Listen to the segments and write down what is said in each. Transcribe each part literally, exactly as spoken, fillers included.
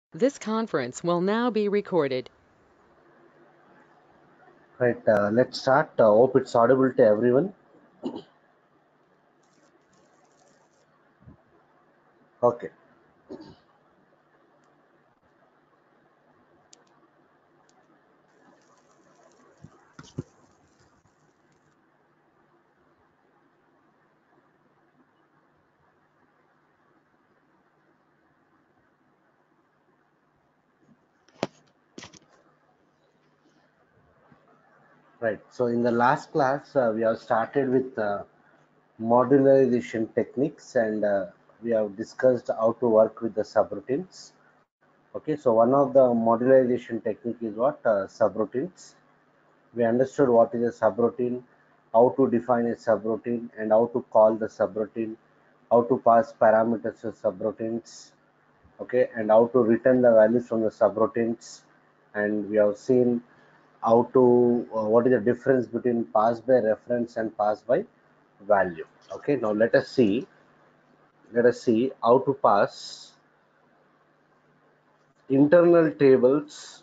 This conference will now be recorded. Right, uh, let's start. Uh, hope it's audible to everyone. Okay, right. So in the last class, uh, we have started with uh, modularization techniques, and uh, we have discussed how to work with the subroutines. Okay, so one of the modularization technique is what uh, subroutines. We understood what is a subroutine, how to define a subroutine, and how to call the subroutine, how to pass parameters to subroutines, okay, and how to return the values from the subroutines. And we have seen how to uh, what is the difference between pass by reference and pass by value. Okay, now let us see let us see how to pass internal tables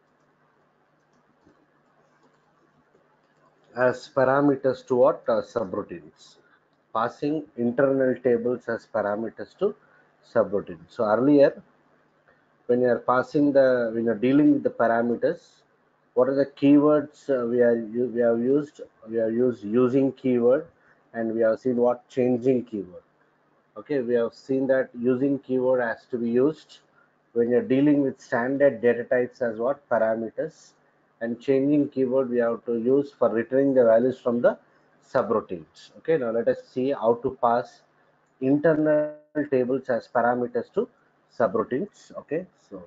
as parameters to what uh, subroutines. Passing internal tables as parameters to subroutines. So earlier, when you are passing the when you're dealing with the parameters, what are the keywords uh, we are we have used we have used using keyword, and we have seen what changing keyword. Okay, we have seen that using keyword has to be used when you're dealing with standard data types as what parameters, and changing keyword we have to use for returning the values from the subroutines. Okay, now let us see how to pass internal tables as parameters to subroutines. Okay, so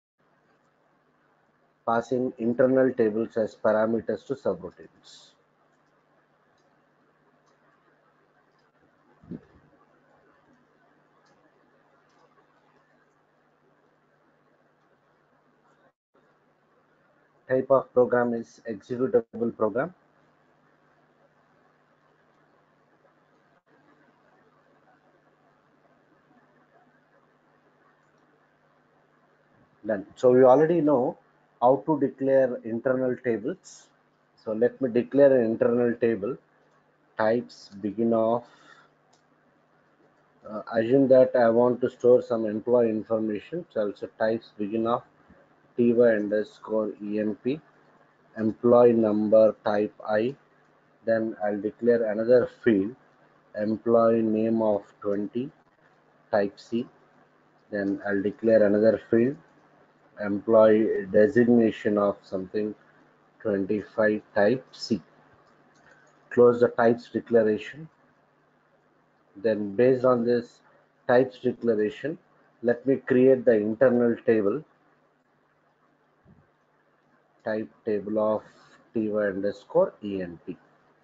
passing internal tables as parameters to subroutines. Type of program is executable program. Done. So we already know how to declare internal tables. So let me declare an internal table. Types begin of, uh, assume that I want to store some employee information. So also types begin of ty underscore emp, employee number type I. Then I'll declare another field, employee name of twenty, type C. Then I'll declare another field, employee designation of something twenty-five, type C. Close the types declaration. Then based on this types declaration, let me create the internal table, type table of ty underscore emp.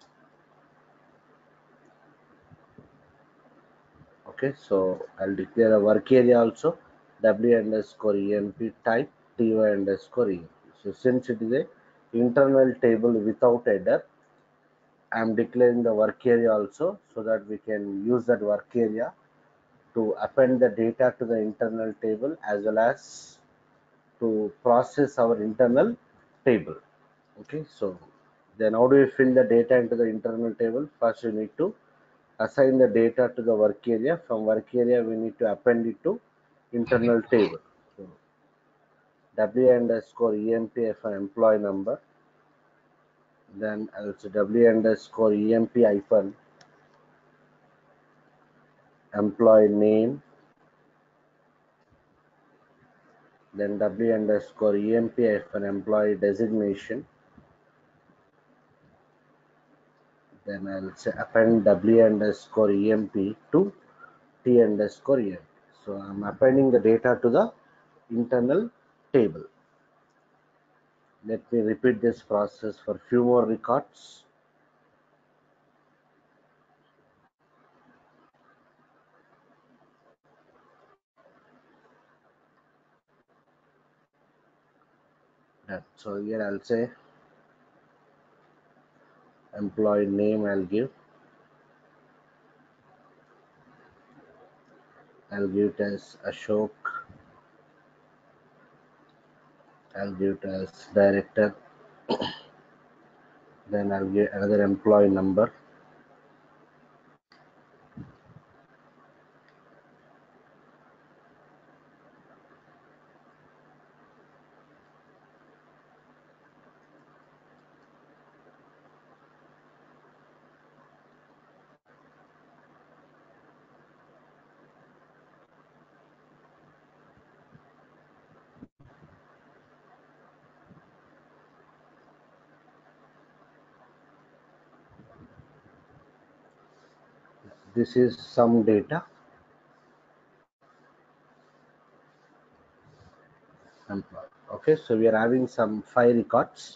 Okay, so I'll declare a work area also, w underscore emp type ty underscore emp. So since it is a internal table without header, I'm declaring the work area also, so that we can use that work area to append the data to the internal table, as well as to process our internal table. Okay, so then how do we fill the data into the internal table? First, we need to assign the data to the work area. From work area, we need to append it to internal table. So w underscore emp for employee number, then also w underscore emp hyphen employee name, then w underscore emp hyphen employee designation, then I'll say append w underscore emp to t underscore emp. So I'm appending the data to the internal table. Let me repeat this process for few more records. Done. So here I'll say employee name, I'll give. I'll give it as Ashok. I'll give it as director. Then I'll give another employee number. This is some data. Employee. Okay, so we are having some five records.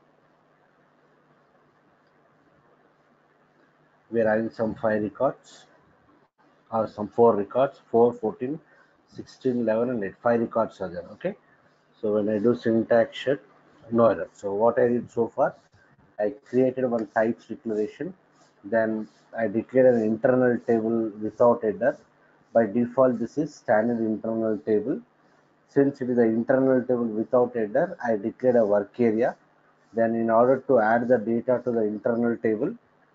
We are having some five records, or some four records, four, fourteen, sixteen, eleven, and eight. Five records are there. Okay, so when I do syntax check, no error. So what I did so far, I created one types declaration. Then I declared an internal table without header. By default, this is standard internal table. Since it is an internal table without header, I declared a work area. Then in order to add the data to the internal table,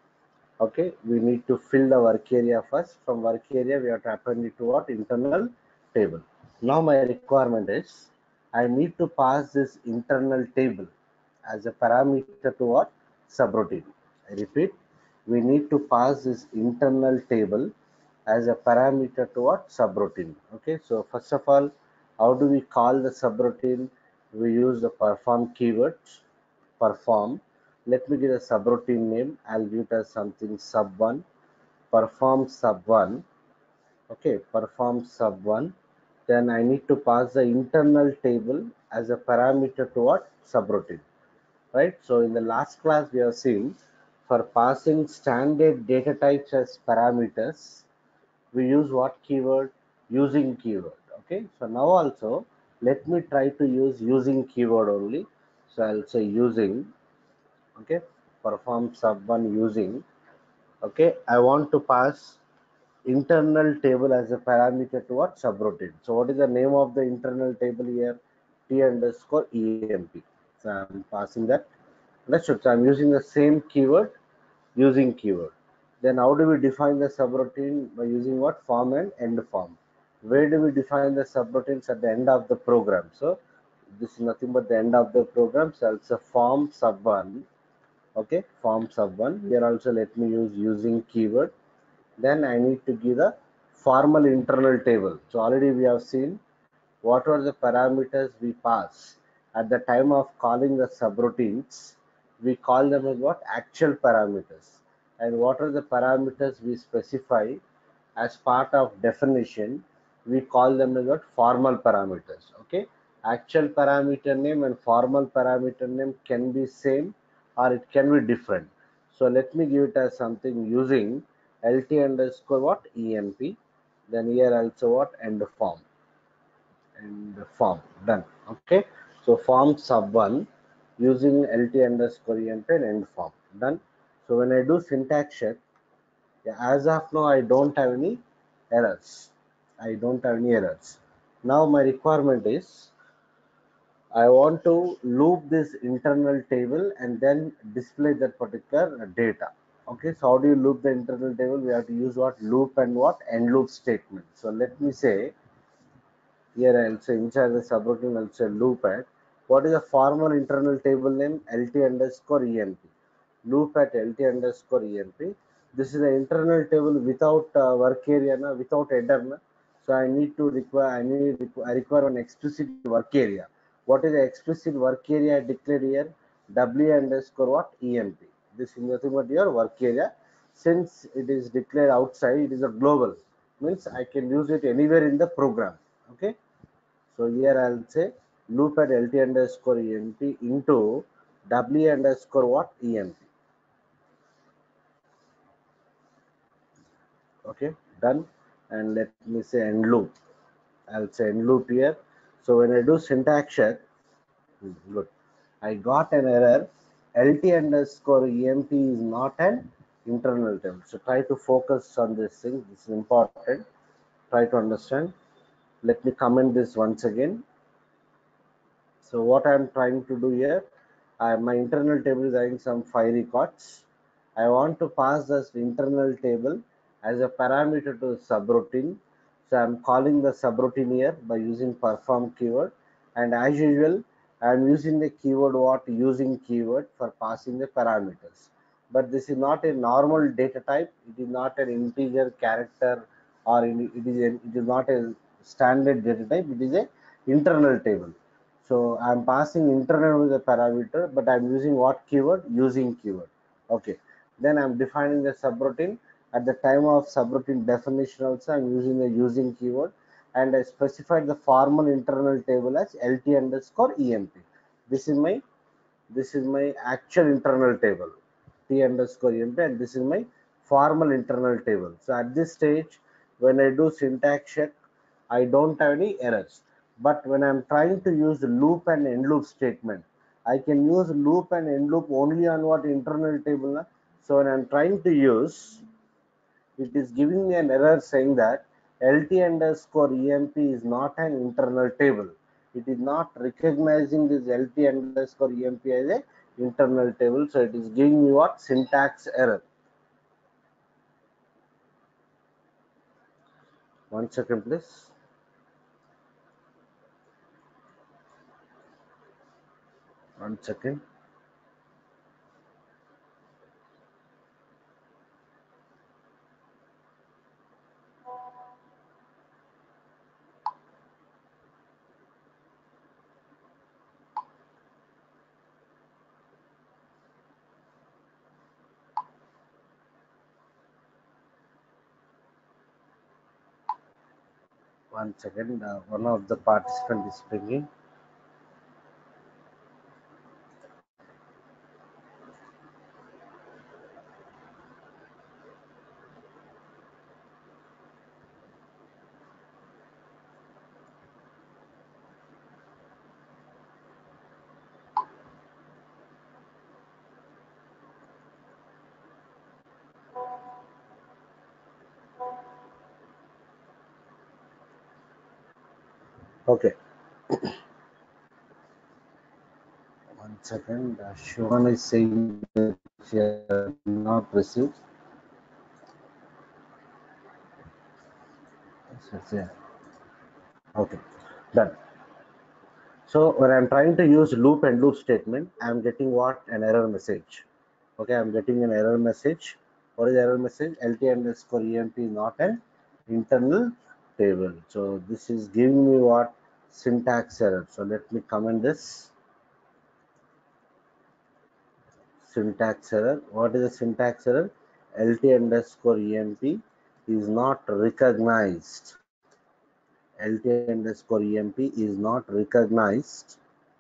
okay, we need to fill the work area first. From work area, we have to append it to what? Internal table. Now my requirement is, I need to pass this internal table as a parameter to what? Subroutine. I repeat, we need to pass this internal table as a parameter to what? Subroutine. Okay, so first of all, how do we call the subroutine? We use the perform keywords. Perform. Let me give a subroutine name. I'll give it as something sub one. Perform sub one. Okay, perform sub one. Then I need to pass the internal table as a parameter to what? Subroutine. Right? So in the last class we have seen, for passing standard data types as parameters, we use what keyword? Using keyword. Okay, so now also let me try to use using keyword only. So I'll say using. Okay, perform sub one using. Okay, I want to pass internal table as a parameter to what? Subroutine. So what is the name of the internal table here? T underscore E M P. So I'm passing that. Understood. So I'm using the same keyword, using keyword. Then how do we define the subroutine? By using what? Form and end form. Where do we define the subroutines? At the end of the program. So this is nothing but the end of the program. So it's a form sub one. Okay, form sub one. Here also let me use using keyword. Then I need to give the formal internal table. So already we have seen what are the parameters we pass at the time of calling the subroutines. We call them as what? Actual parameters. And what are the parameters we specify as part of definition? We call them as what? Formal parameters. Okay, actual parameter name and formal parameter name can be same or it can be different. So let me give it as something using lt underscore what? Emp. Then here also what? End form. And form. Done. Okay, so form sub one using lt underscore emp and end form. Done. So when I do syntax check, yeah, as of now I don't have any errors. I don't have any errors. Now my requirement is, I want to loop this internal table and then display that particular data. Okay, so how do you loop the internal table? We have to use what? Loop and what? End loop statement. So let me say, here I'll say inside the subroutine I'll say loop at, what is the formal internal table name? Lt underscore emp. Loop at lt underscore emp. This is the internal table without uh, work area, na, without header. Na. So I need to require, I need, I require an explicit work area. What is the explicit work area declared here? W underscore what? Emp. This is nothing but your work area. Since it is declared outside, it is a global. Means I can use it anywhere in the program. Okay. So here I'll say loop at lt underscore emp into w underscore what? Emp. Okay, done. And let me say end loop. I'll say end loop here. So when I do syntax check, good. I got an error. Lt underscore emp is not an internal table. So try to focus on this thing. This is important. Try to understand. Let me comment this once again. So what I'm trying to do here, I, my internal table is having some five records. I want to pass this internal table as a parameter to subroutine. So I'm calling the subroutine here by using perform keyword, and as usual I'm using the keyword what using keyword for passing the parameters. But this is not a normal data type. It is not an integer character, or it is a, it is not a standard data type. It is a internal table. So I'm passing internal with a parameter, but I'm using what keyword? Using keyword. Okay. Then I'm defining the subroutine. At the time of subroutine definition also, I'm using the using keyword, and I specified the formal internal table as lt underscore emp. This is my this is my actual internal table, t underscore emp, and this is my formal internal table. So at this stage, when I do syntax check, I don't have any errors. But when I'm trying to use loop and end loop statement, I can use loop and end loop only on what internal table. So when I'm trying to use, it is giving me an error saying that lt underscore emp is not an internal table. It is not recognizing this lt underscore emp as a internal table. So it is giving me what? Syntax error. One second, please. One second. One second. Uh, one of the participant is speaking. Okay. One second. Uh, Shivan is saying that she has not received. Okay. Done. So when I'm trying to use loop and loop statement, I'm getting what? An error message. Okay, I'm getting an error message. What is the error message? Lt underscore emp is not an internal table. So this is giving me what? Syntax error. So let me comment this. Syntax error. What is the syntax error? Lt underscore emp is not recognized. Lt underscore emp is not recognized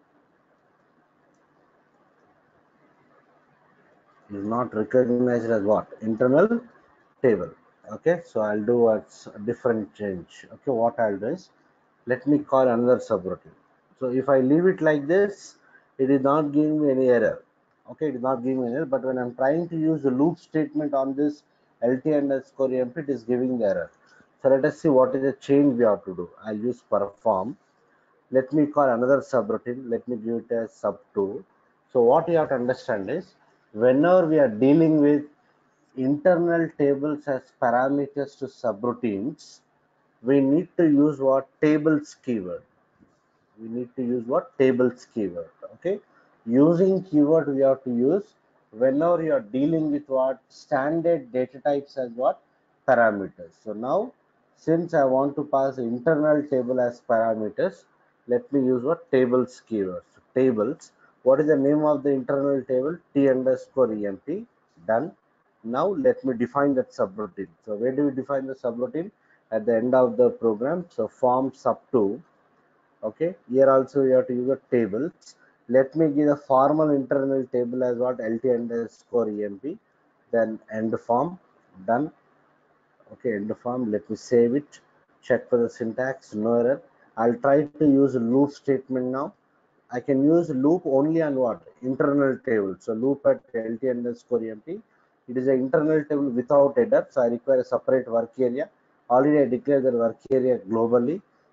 is not recognized as what? Internal table. Okay, so I'll do a different change. Okay, what I'll do is, let me call another subroutine. So if I leave it like this, it is not giving me any error. Okay, it is not giving me an error, but when I'm trying to use the loop statement on this lt underscore emp, it is giving the error. So let us see what is the change we have to do. I'll use perform. Let me call another subroutine. Let me give it a sub two. So what you have to understand is, whenever we are dealing with internal tables as parameters to subroutines, we need to use what? Tables keyword. We need to use what? Tables keyword. Okay. Using keyword we have to use whenever you are dealing with what? Standard data types as what? Parameters. So now, since I want to pass internal table as parameters, let me use what? Tables keyword. So tables. What is the name of the internal table? T underscore emp. Done. Now let me define that subroutine. So where do we define the subroutine? At the end of the program. So form sub two. Okay, here also you have to use the tables. Let me give a formal internal table as what? Lt underscore emp. Then end form. Done. Okay, end form. Let me save it. Check for the syntax. No error. I'll try to use a loop statement now. I can use loop only on what? Internal table. So loop at lt underscore emp. It is an internal table without header. So I require a separate work area. Already I declared the work area globally.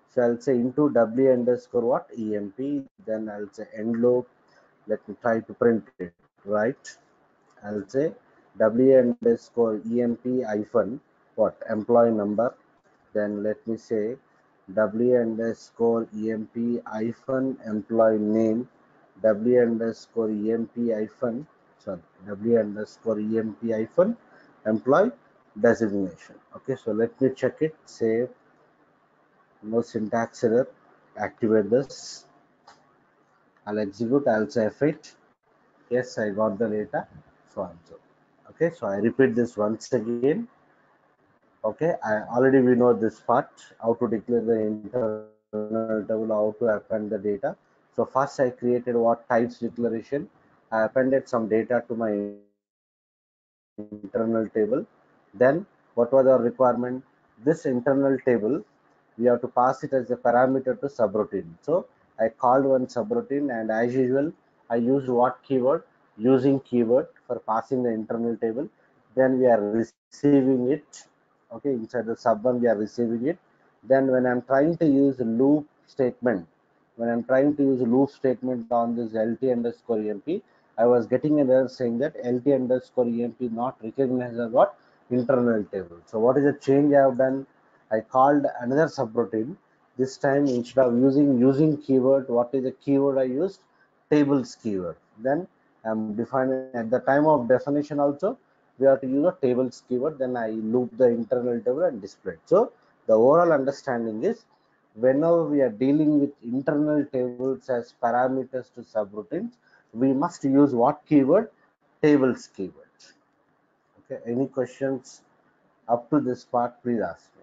So I'll say into w underscore what emp, then I'll say end loop. Let me try to print it, right? I'll say w underscore emp hyphen what employee number. Then let me say w underscore emp hyphen employee name, w underscore emp hyphen sorry w underscore emp hyphen employee designation. Okay, so let me check it. Save. No syntax error. Activate this. I'll execute. I'll say F eight. Yes, I got the data. So on so. Okay, so I repeat this once again. Okay, I already we know this part, how to declare the internal table, how to append the data. So first I created what types declaration. I appended some data to my internal table. Then what was our requirement? This internal table we have to pass it as a parameter to subroutine. So I called one subroutine, and as usual I used what keyword? Using keyword for passing the internal table. Then we are receiving it. Okay, inside the sub one we are receiving it. Then when I'm trying to use loop statement, when I'm trying to use loop statement on this lt underscore emp, I was getting an error saying that lt underscore emp not recognized as what internal table. So what is the change I have done? I called another subroutine. This time instead of using using keyword, what is the keyword I used? Tables keyword. Then I'm defining at the time of definition also we have to use a tables keyword. Then I loop the internal table and display it. So the overall understanding is whenever we are dealing with internal tables as parameters to subroutines, we must use what keyword? Tables keyword. Okay, any questions up to this part, please ask me.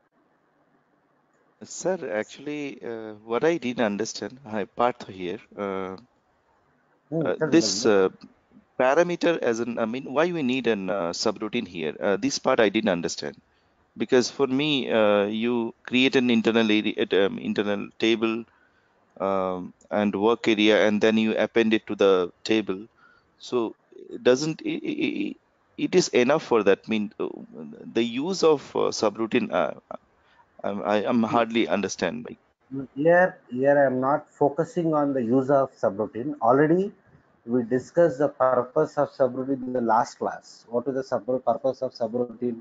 Sir, actually, uh, what I didn't understand, hi, Partha here. Uh, Hmm, uh, tell me, tell this me. uh, parameter as an, I mean, why we need an uh, subroutine here? Uh, this part I didn't understand. Because for me, uh, you create an internal area, um, internal table um, and work area, and then you append it to the table. So it doesn't it, it, it is enough for that? I mean, uh, the use of uh, subroutine, uh, I, I am hardly understand. Like, Here, here I am not focusing on the use of subroutine. Already, we discussed the purpose of subroutine in the last class. What is the sub purpose of subroutine?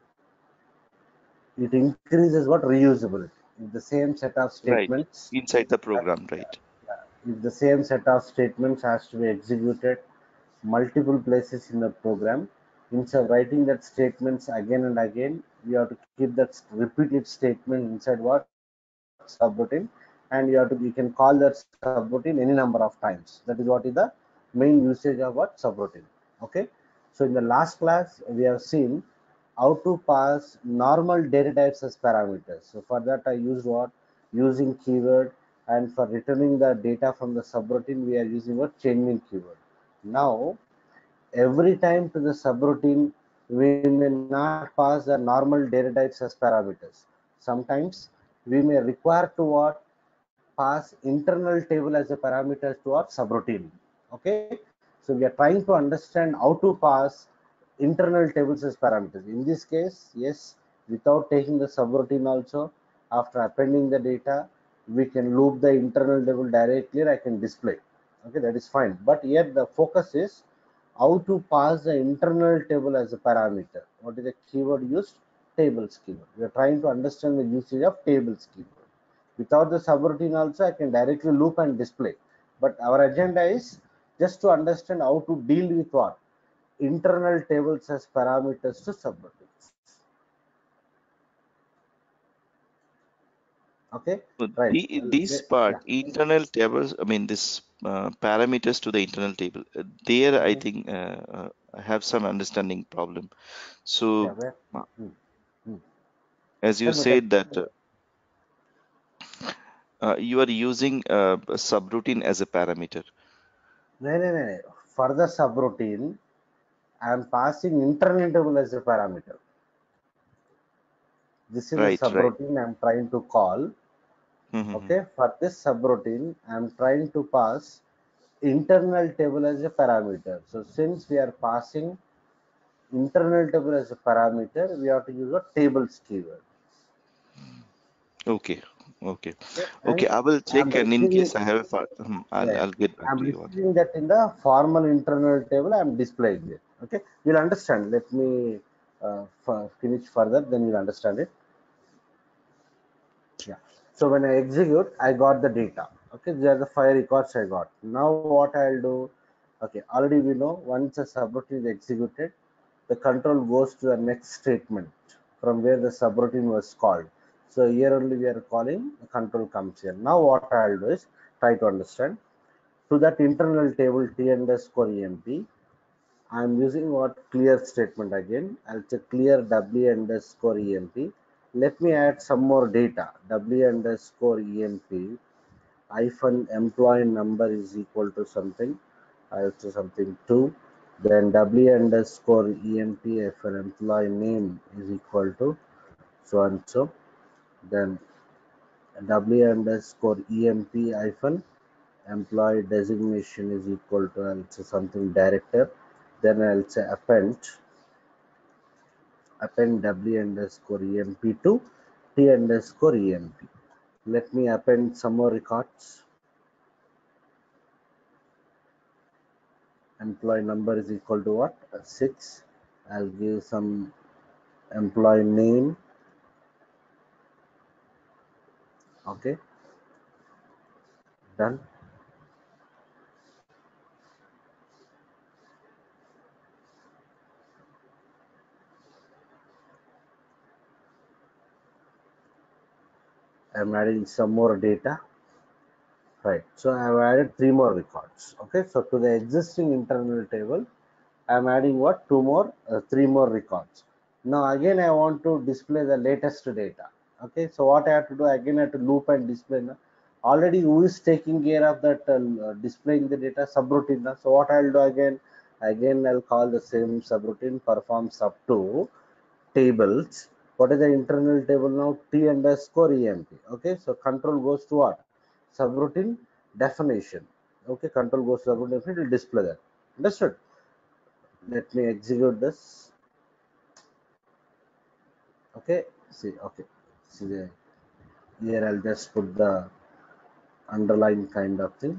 It increases what reusability. If the same set of right, statements, inside the uh, program, right? if the same set of statements has to be executed multiple places in the program, instead of writing that statements again and again, we have to keep that repeated statement inside what subroutine, and you have to you can call that subroutine any number of times. That is what is the main usage of what subroutine. Okay, so in the last class we have seen how to pass normal data types as parameters. So for that I used what? Using keyword, and for returning the data from the subroutine we are using what? Chaining keyword. Now every time to the subroutine we may not pass the normal data types as parameters. Sometimes we may require to what? Pass internal table as a parameter to our subroutine. Okay, so we are trying to understand how to pass internal tables as parameters. In this case, yes, without taking the subroutine also, after appending the data we can loop the internal table directly, I can display. Okay, that is fine, but here the focus is how to pass the internal table as a parameter. What is the keyword used? Tables keyword. We are trying to understand the usage of tables keyword. Without the subroutine also I can directly loop and display, but our agenda is just to understand how to deal with what? Internal tables as parameters to subroutines. Okay, So right. the, Well, this part, yeah. internal tables, I mean, this uh, parameters to the internal table, uh, there I Mhm. think uh, uh, I have some understanding problem. Yeah, So, where? uh, Hmm. Hmm. as you Tell me, tell said me. that uh, uh, you are using uh, a subroutine as a parameter, No, no, no, no. For the subroutine I am passing internal table as a parameter. This is the right? Right. subroutine I am trying to call. Mm-hmm. Okay, for this subroutine I am trying to pass internal table as a parameter. So since we are passing internal table as a parameter, we have to use a tables keyword. Okay. Okay. Okay, Okay, and I will I'm check, and in receiving, case I have, a fa- hmm, I'll yeah, I'll get back I'm to you on that. receiving that in the formal internal table. I'm displaying it. Okay, you'll understand. Let me uh, f- finish further, then you'll understand it. Yeah. So when I execute, I got the data. Okay, these are the five records I got. Now what I'll do? Okay, already we know once a subroutine is executed, the control goes to the next statement from where the subroutine was called. So here only we are calling, the control comes here. Now what I'll do is try to understand. To that internal table t underscore emp, I'm using what clear statement again. I'll say clear w underscore emp. Let me add some more data. W underscore emp hyphen employee number is equal to something. I'll say something two. Then w underscore emp hyphen employee name is equal to so and so. Then w underscore emp hyphen employee designation is equal to I'll say something director. Then I'll say append append w underscore emp to t underscore emp. Let me append some more records. Employee number is equal to what? six. I'll give some employee name. Okay, done. I'm adding some more data. Right. So I've added three more records. Okay. So to the existing internal table, I'm adding what? Two more, uh, three more records. Now again, I want to display the latest data. Okay. So what I have to do again, I have to loop and display. Now. Already, who is taking care of that uh, displaying the data? Subroutine. Now. So what I'll do again? Again, I'll call the same subroutine performs up to tables. What is the internal table now? T underscore emp. Okay. So control goes to what? Subroutine definition. Okay. Control goes to subroutine definition. It will display that. Understood? Let me execute this. Okay, see, okay, see the, here I'll just put the underline kind of thing.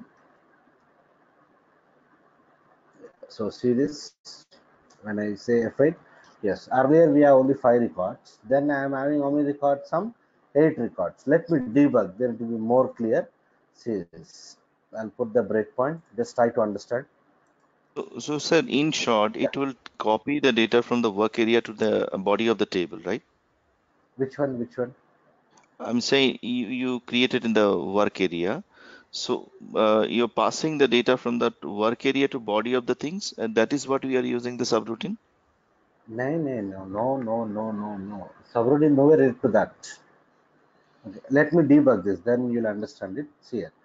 So see this, when I say F eight, yes, earlier we have only five records, then I am having how many records? Some eight records. Let me debug, then it will be more clear. See this, I'll put the breakpoint, just try to understand. So, so sir, in short, Yeah, it will copy the data from the work area to the body of the table, right? which one, which one? I'm saying you, you created in the work area. So uh, you're passing the data from that work area to body of the things, and that is what we are using the subroutine. No, no, no, no, no, no, no, no. Subroutine nowhere related to that. Okay, let me debug this, then you'll understand it. See here.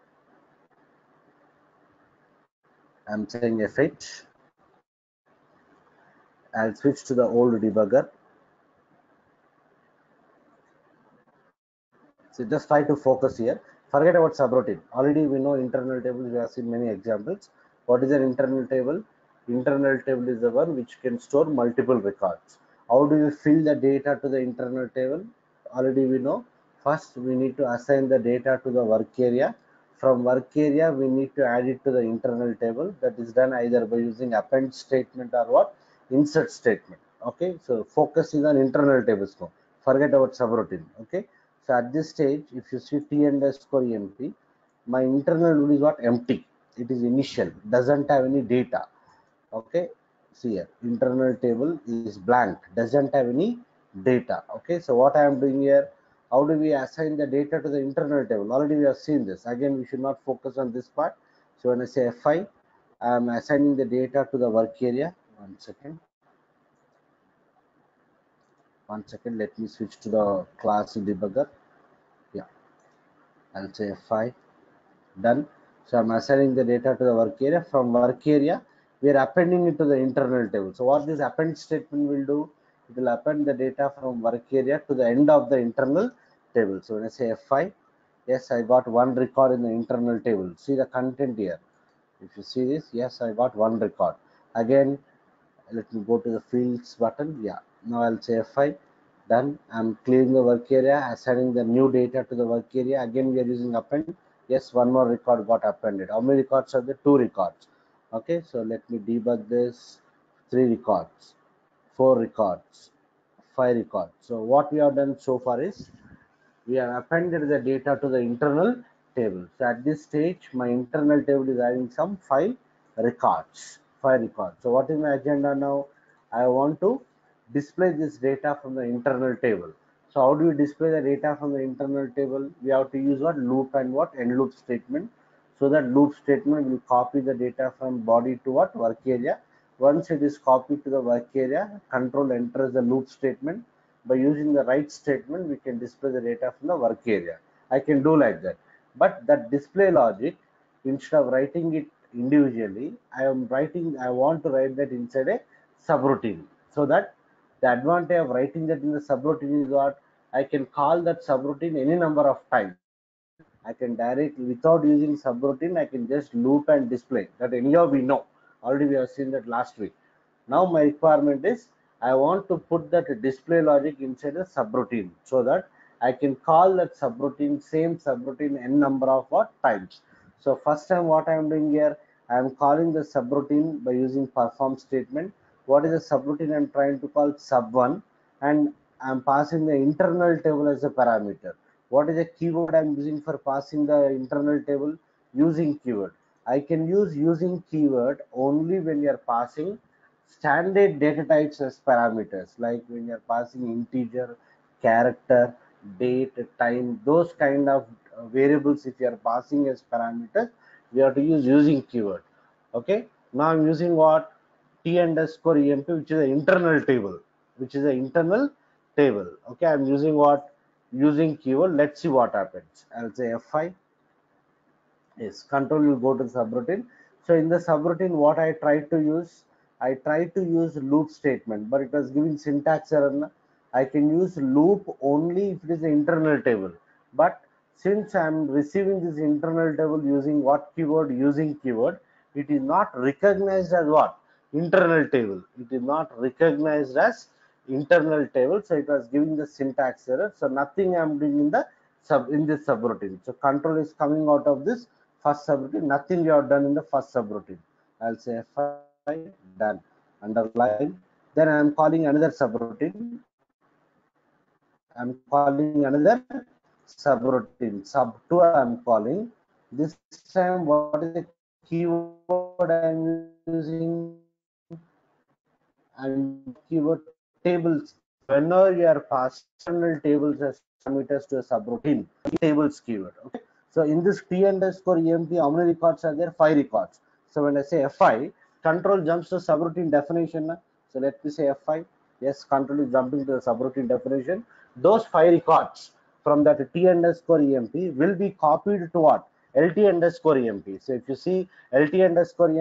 I'm saying F eight. I'll switch to the old debugger. So just try to focus here. Forget about subroutine. Already we know internal tables. We have seen many examples. What is an internal table? Internal table is the one which can store multiple records. How do you fill the data to the internal table? Already we know. First, we need to assign the data to the work area. From work area, we need to add it to the internal table. That is done either by using append statement or what? Insert statement. Okay. So focus is on internal tables now. Forget about subroutine. Okay. So at this stage, if you see t underscore emp, my internal node is what? Empty. It is initial, doesn't have any data. Okay, see here, internal table is blank, doesn't have any data. Okay, so what I am doing here, how do we assign the data to the internal table? Already we have seen this. Again, we should not focus on this part. So when I say F five, I am assigning the data to the work area. One second. One second. Let me switch to the class debugger. Yeah, I'll say F five. Done. So I'm assigning the data to the work area. From work area, we are appending it to the internal table. So what this append statement will do, it will append the data from work area to the end of the internal table. So when I say F five, yes, I got one record in the internal table. See the content here. If you see this, yes, I got one record. Again, let me go to the fields button. Yeah, now I'll say F five. Done. I'm clearing the work area, assigning the new data to the work area. Again, we are using append. Yes, one more record got appended. How many records are there? Two records. Okay, so let me debug this. Three records, four records, five records. So what we have done so far is we have appended the data to the internal table. So at this stage, my internal table is having some five records. Five records. So what is my agenda now? I want to display this data from the internal table. So how do we display the data from the internal table? We have to use what loop and what end loop statement. So that loop statement will copy the data from body to what work area. Once it is copied to the work area, control enters the loop statement. By using the write statement, we can display the data from the work area. I can do like that. But that display logic, instead of writing it individually, I am writing, I want to write that inside a subroutine. So that the advantage of writing that in the subroutine is what I can call that subroutine any number of times. I can directly, without using subroutine, I can just loop and display. That anyhow we know. Already we have seen that last week. Now my requirement is I want to put that display logic inside a subroutine so that I can call that subroutine, same subroutine n number of what times. So first time what I am doing here, I am calling the subroutine by using perform statement. What is the subroutine I am trying to call? Sub one, and I am passing the internal table as a parameter. What is the keyword I am using for passing the internal table? Using keyword. I can use using keyword only when you are passing standard data types as parameters, like when you're passing integer, character, date, time, those kind of uh, variables. If you are passing as parameters, we have to use using keyword. Okay, now I'm using what? T underscore emp, which is an internal table, which is an internal table. Okay, I'm using what? Using keyword. Let's see what happens. I'll say F five. Yes, control will go to the subroutine. So in the subroutine, what I tried to use, I tried to use loop statement, but it was giving syntax error. I can use loop only if it is an internal table. But since I am receiving this internal table using what keyword? Using keyword, it is not recognized as what? Internal table. It is not recognized as internal table. So it was giving the syntax error. So nothing I am doing in the sub in this subroutine. So control is coming out of this first subroutine. Nothing we have done in the first subroutine. I'll say F five, done, underline. Then I am calling another subroutine. I'm calling another subroutine. Sub two I am calling. This time, what is the keyword I am using? I'm using what keyword? Tables keyword. So whenever you are passing internal tables as parameters to a subroutine, tables keyword. Okay. So in this T underscore emp, how many records are there? Five records. So when I say F five, control jumps to subroutine definition. So let me say F five. Yes, control is jumping to the subroutine definition. Those five records from that T underscore emp will be copied to what? L T underscore emp. So if you see L T underscore emp, observe here,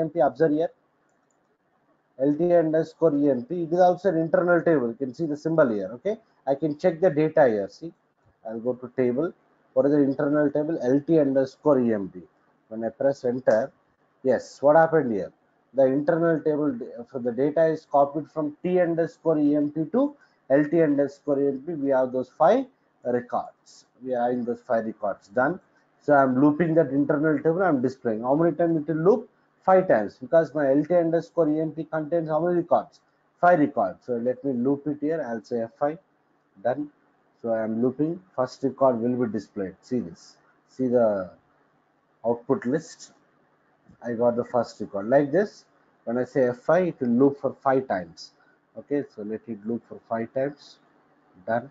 L T underscore emp, it is also an internal table. You can see the symbol here. Okay, I can check the data here. See, I'll go to table. What is the internal table? L T underscore emp. When I press enter, yes, what happened here? The internal table for the data is copied from T underscore emp to L T underscore emp. We have those five records. We are having those five records done. So I'm looping that internal table. I'm displaying. How many times it will loop? Five times, because my L T underscore emp contains how many records? Five records. So let me loop it here. I'll say F five. Done. So I am looping. First record will be displayed. See this. See the output list. I got the first record like this. When I say F five, it will loop for five times. Okay, so let it loop for five times. Done.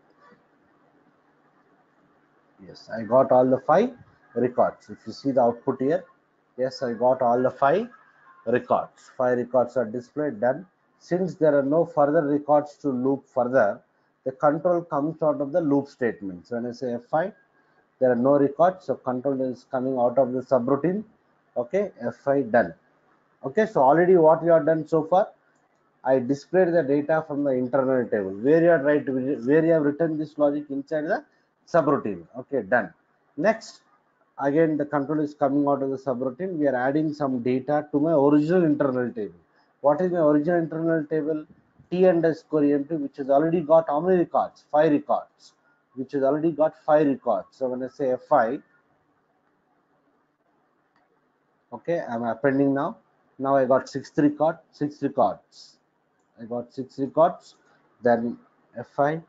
Yes, I got all the five records. If you see the output here, yes, I got all the five records. Five records are displayed. Done. Since there are no further records to loop further, the control comes out of the loop statement. So when I say F five, there are no records, so control is coming out of the subroutine. Okay, F five, done. Okay, so already what we have done so far, I displayed the data from the internal table. Where you are right, where you have written this logic inside the subroutine. Okay, done. Next, again the control is coming out of the subroutine. We are adding some data to my original internal table. What is my original internal table? T underscore E M P, which has already got how many records? Five records, which has already got five records. So when I say F I, okay, I'm appending now. Now I got sixth record, six records. I got six records. Then F I,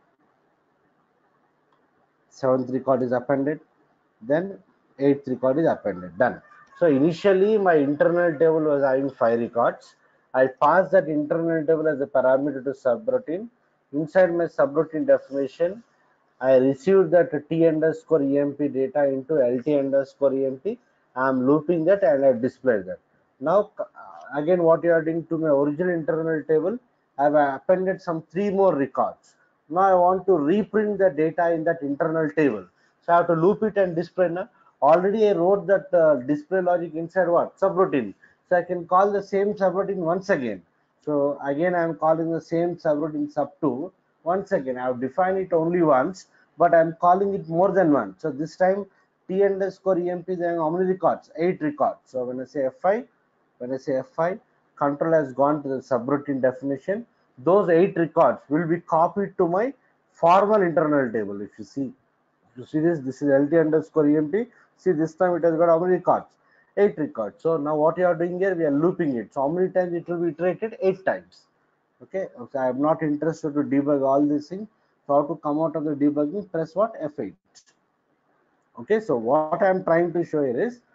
seventh record is appended. Then eighth record is appended. Done. So initially my internal table was having five records. I passed that internal table as a parameter to subroutine. Inside my subroutine definition, I received that T underscore E M P data into L T underscore E M P. I am looping that and I displayed that. Now again, what you are doing to my original internal table, I have appended some three more records. Now I want to reprint the data in that internal table. So I have to loop it and display. Now already I wrote that uh, display logic inside what? Subroutine. So I can call the same subroutine once again. So again I am calling the same subroutine sub two. Once again I have defined it only once, but I am calling it more than once. So this time T underscore E M P is having how many records? Eight records. So when I say F I, when I say F I, control has gone to the subroutine definition. Those eight records will be copied to my formal internal table. If you see, you see this, this is L T underscore E M P. See, this time it has got how many records? Eight records. So now what you are doing here, we are looping it. So how many times it will be iterated? Eight times. Okay. So I am not interested to debug all these things. So how to come out of the debugging? Press what? F eight. Okay. So what I am trying to show here is,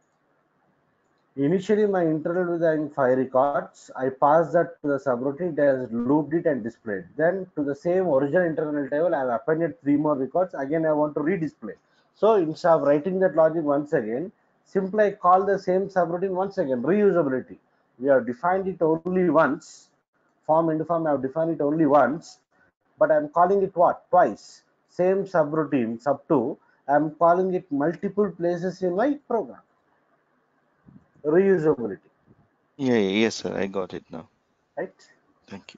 initially my internal was having five records. I passed that to the subroutine, it has looped it and displayed. Then to the same original internal table, I have appended three more records. Again, I want to redisplay. So instead of writing that logic once again, simply I call the same subroutine once again, reusability. We have defined it only once. Form into form, I have defined it only once, but I am calling it what? Twice. Same subroutine, sub two, I am calling it multiple places in my program. Reusability. Yeah, yeah, yes, sir. I got it now. Right? Thank you.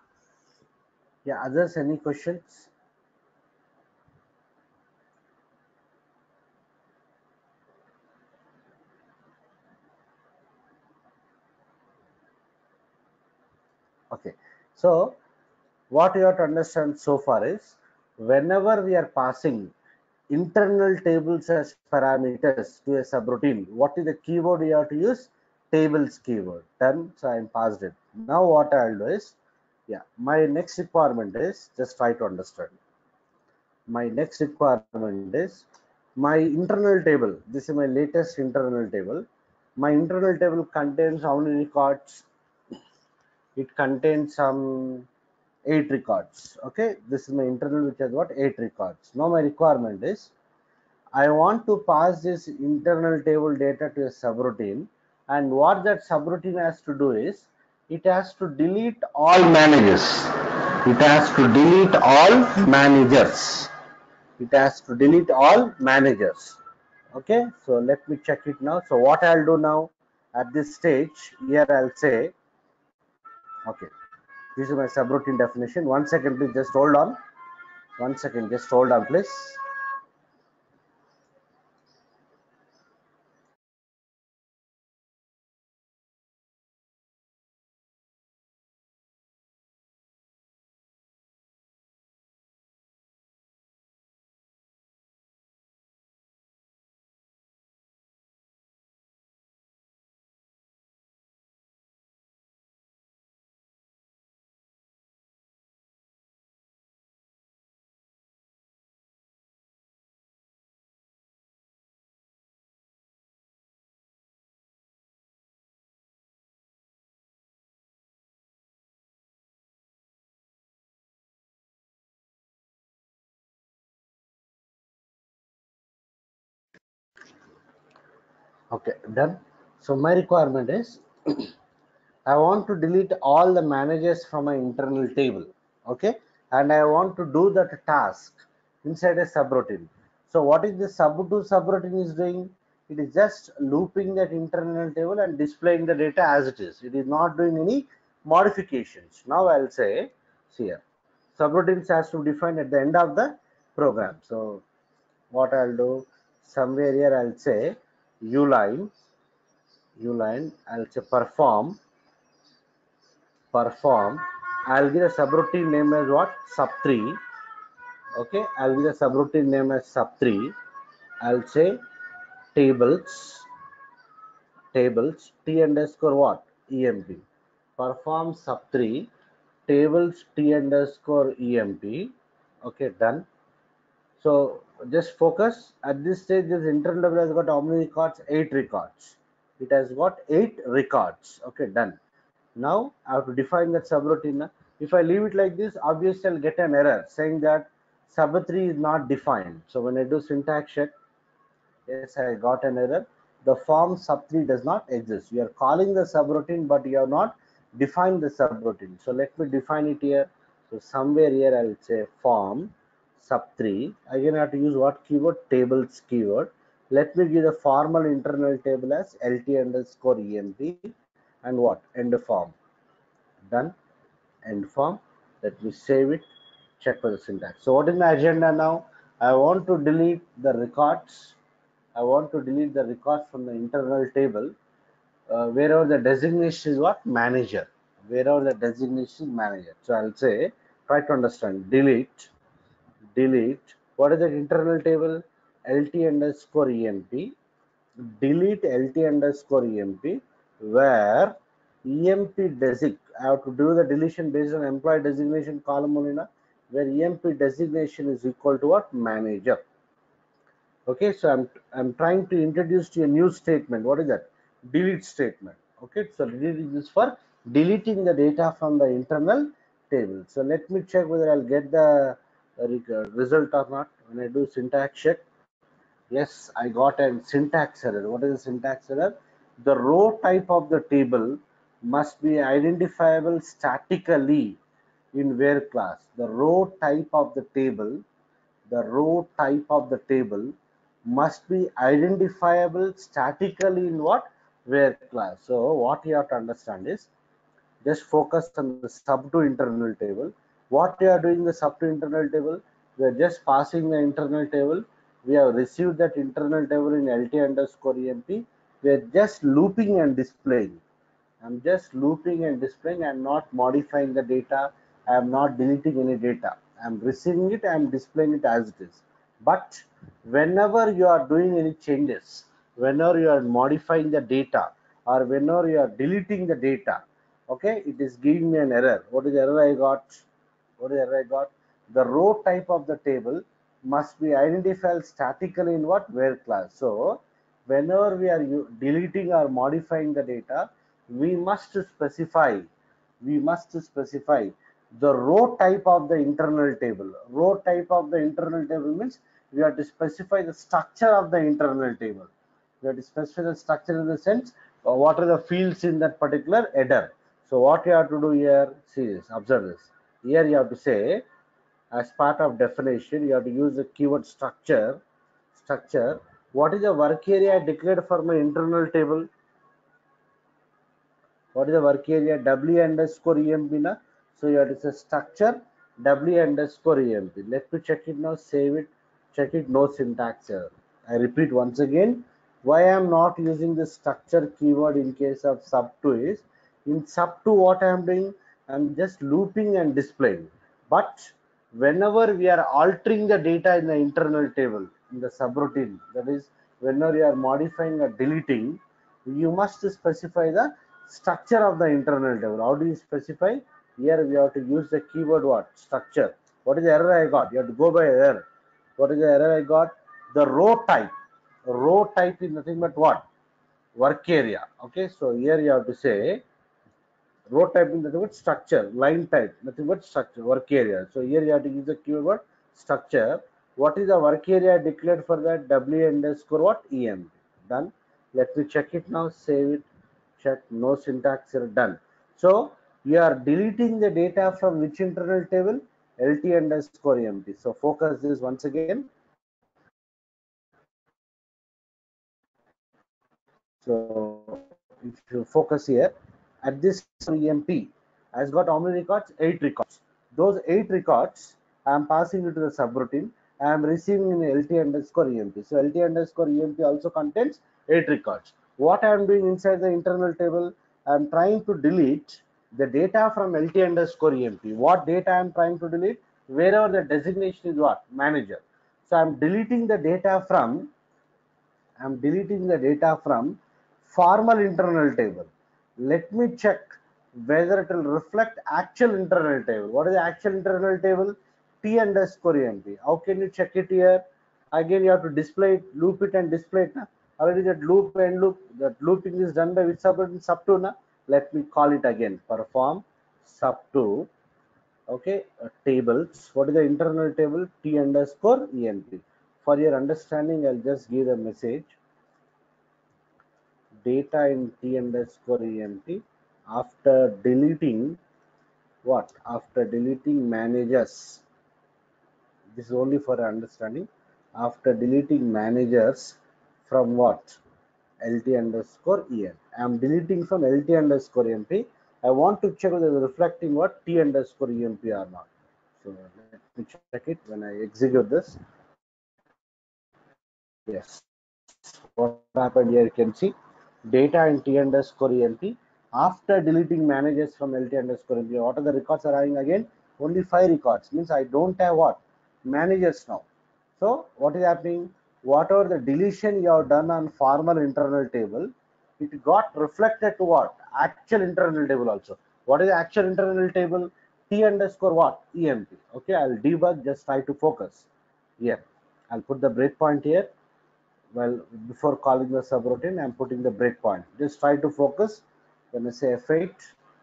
Yeah, others, any questions? Okay. So what you have to understand so far is, whenever we are passing internal tables as parameters to a subroutine, what is the keyword you have to use? Tables keyword. Done. So I am passed it. Now what I'll do is, yeah, my next requirement is, just try to understand. My next requirement is my internal table. This is my latest internal table. My internal table contains how many records? It contains some eight records. Okay, this is my internal, which has got eight records. Now my requirement is, I want to pass this internal table data to a subroutine, and what that subroutine has to do is, it has to delete all managers. It has to delete all managers. It has to delete all managers. Okay, so let me check it now. So what I'll do now at this stage, here I'll say, okay, this is my subroutine definition. One second, please, just hold on. One second, just hold on, please. Okay, done. So my requirement is, I want to delete all the managers from my internal table. Okay, and I want to do that task inside a subroutine. So what is the sub two subroutine is doing? It is just looping that internal table and displaying the data as it is. It is not doing any modifications. Now I'll say, see here, subroutines has to define at the end of the program. So what I'll do, somewhere here I'll say uline, uline, I'll say perform, perform I'll give a subroutine name as what? Sub three. Okay, I'll give a subroutine name as sub three. I'll say tables, tables, T underscore what? E M P. Perform sub three, tables T underscore E M P. Okay, done. So just focus. At this stage, this internal table has got how many records? Eight records. It has got eight records. Okay, done. Now I have to define that subroutine. If I leave it like this, obviously I'll get an error saying that sub three is not defined. So when I do syntax check, yes, I got an error. The form sub three does not exist. You are calling the subroutine, but you have not defined the subroutine. So let me define it here. So somewhere here I will say form sub three. Again, I have to use what keyword? Tables keyword. Let me give the formal internal table as lt underscore emp and what? End form. Done. End form. Let me save it. Check for the syntax. So what is my agenda now? I want to delete the records. I want to delete the records from the internal table uh, wherever the designation is what? Manager. Wherever the designation is manager. So I'll say, try to understand, delete, delete. What is the internal table? Lt underscore emp. Delete lt underscore emp where emp design. I have to do the deletion based on employee designation column only, na, where emp designation is equal to what? Manager. Okay, so I'm I'm trying to introduce to a new statement. What is that? Delete statement. Okay, so delete is for deleting the data from the internal table. So let me check whether I'll get the result or not. When I do syntax check, yes, I got a syntax error. What is the syntax error? The row type of the table must be identifiable statically in where class. The row type of the table, the row type of the table must be identifiable statically in what? Where class. So what you have to understand is just focus on the sub to internal table. What we are doing the sub to internal table? We are just passing the internal table. We have received that internal table in lt underscore emp. We are just looping and displaying. I'm just looping and displaying. I'm not modifying the data. I'm not deleting any data. I'm receiving it. I'm displaying it as it is. But whenever you are doing any changes, whenever you are modifying the data, or whenever you are deleting the data, okay, it is giving me an error. What is the error I got? What is the error I got? The row type of the table must be identified statically in what? Where class. So whenever we are deleting or modifying the data, we must specify, we must specify the row type of the internal table. Row type of the internal table means we have to specify the structure of the internal table. We have to specify the structure in the sense uh, what are the fields in that particular header. So what you have to do here, see this, observe this. Here you have to say, as part of definition, you have to use the keyword structure. Structure. What is the work area declared for my internal table? What is the work area? W underscore emp na? So you have to say structure W underscore emp. Let me check it now, save it, check it, no syntax error. I repeat once again, why I am not using the structure keyword in case of sub two is, in sub two what I am doing, I am just looping and displaying. But whenever we are altering the data in the internal table, in the subroutine, that is, whenever you are modifying or deleting, you must specify the structure of the internal table. How do you specify? Here we have to use the keyword what? Structure. What is the error I got? You have to go by error. What is the error I got? The row type. Row type is nothing but what? Work area. Okay, so here you have to say row type is nothing but structure. Line type, nothing but structure, work area. So here you have to use the keyword structure. What is the work area declared for that? W underscore what? E M. Done. Let me check it now, save it, check, no syntax error, done. So you are deleting the data from which internal table? Lt underscore emp. So focus this once again. So if you focus here, at this emp has got how many records? Eight records. Those eight records I am passing it to the subroutine. I am receiving in lt underscore emp. So lt underscore emp also contains eight records. What I am doing inside the internal table, I am trying to delete the data from L T underscore E M P. What data I'm trying to delete? Wherever the designation is what? Manager. So I'm deleting the data from, I'm deleting the data from formal internal table. Let me check whether it will reflect actual internal table. What is the actual internal table? T underscore E M P. How can you check it here? Again, you have to display it, loop it and display it. Na? Already that loop and loop, that looping is done by which subroutine? Sub two. Na? Let me call it again. Perform sub two. Okay, uh, tables. What is the internal table? T underscore E M P. For your understanding, I'll just give a message. Data in T underscore E M P after deleting what? After deleting managers. This is only for understanding. After deleting managers from what? L T underscore E M P. I am deleting from L T underscore E M P. I want to check whether it's reflecting what? T underscore E M P or not. So let me check it when I execute this. Yes. What happened here? You can see data in T underscore E M P. After deleting managers from L T underscore E M P, what are the records are having again? Only five records. Means I don't have what? Managers now. So what is happening? Whatever the deletion you have done on formal internal table, it got reflected to what? Actual internal table also. What is the actual internal table? T underscore what? E M P. Okay, I'll debug, just try to focus. Here, I'll put the breakpoint here. Well, before calling the subroutine, I'm putting the breakpoint. Just try to focus. When I say F eight,